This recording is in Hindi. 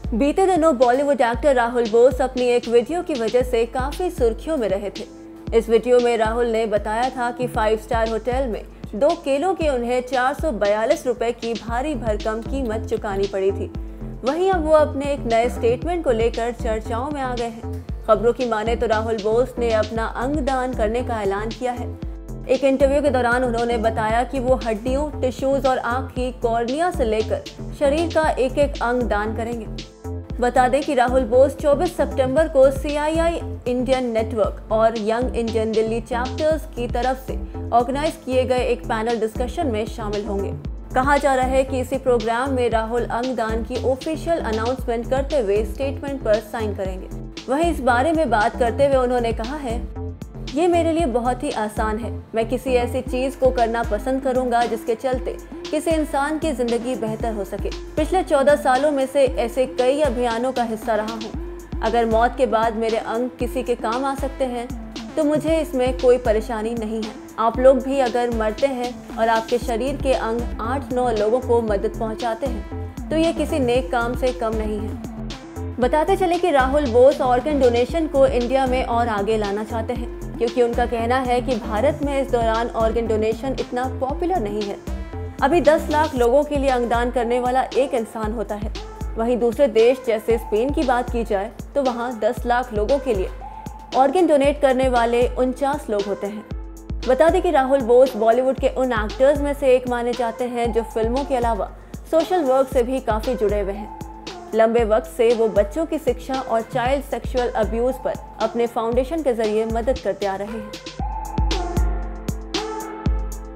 बीते दिनों बॉलीवुड एक्टर राहुल बोस अपनी एक वीडियो की वजह से काफी सुर्खियों में रहे थे। इस वीडियो में राहुल ने बताया था कि 5 स्टार होटल में 2 केलों के उन्हें 442 रुपए की भारी भरकम कीमत चुकानी पड़ी थी। वहीं अब वो अपने एक नए स्टेटमेंट को लेकर चर्चाओं में आ गए हैं। खबरों की माने तो राहुल बोस ने अपना अंग दान करने का ऐलान किया है। एक इंटरव्यू के दौरान उन्होंने बताया कि वो हड्डियों, टिश्यूज और आँख की कॉर्निया से लेकर शरीर का एक एक अंग दान करेंगे। बता दें कि राहुल बोस 24 सितंबर को CII इंडियन नेटवर्क और यंग इंडियन दिल्ली चैप्टर्स की तरफ से ऑर्गेनाइज किए गए एक पैनल डिस्कशन में शामिल होंगे। कहा जा रहा है कि इसी प्रोग्राम में राहुल अंगदान की ऑफिशियल अनाउंसमेंट करते हुए स्टेटमेंट पर साइन करेंगे। वहीं इस बारे में बात करते हुए उन्होंने कहा है, ये मेरे लिए बहुत ही आसान है। मैं किसी ऐसी चीज को करना पसंद करूंगा जिसके चलते किसी इंसान की जिंदगी बेहतर हो सके। पिछले 14 सालों में से ऐसे कई अभियानों का हिस्सा रहा हूं। अगर मौत के बाद मेरे अंग किसी के काम आ सकते हैं तो मुझे इसमें कोई परेशानी नहीं है। आप लोग भी अगर मरते हैं और आपके शरीर के अंग 8-9 लोगों को मदद पहुंचाते हैं तो ये किसी नेक काम से कम नहीं है। बताते चले कि राहुल बोस ऑर्गन डोनेशन को इंडिया में और आगे लाना चाहते हैं, क्योंकि उनका कहना है कि भारत में इस दौरान ऑर्गन डोनेशन इतना पॉपुलर नहीं है। अभी 10 लाख लोगों के लिए अंगदान करने वाला एक इंसान होता है। वहीं दूसरे देश जैसे स्पेन की बात की जाए तो वहां 10 लाख लोगों के लिए ऑर्गन डोनेट करने वाले 49 लोग होते हैं। बता दें कि राहुल बोस बॉलीवुड के उन एक्टर्स में से एक माने जाते हैं जो फिल्मों के अलावा सोशल वर्क से भी काफ़ी जुड़े हुए हैं। लंबे वक्त से वो बच्चों की शिक्षा और चाइल्ड सेक्सुअल अब्यूज़ पर अपने फाउंडेशन के जरिए मदद करते आ रहे हैं।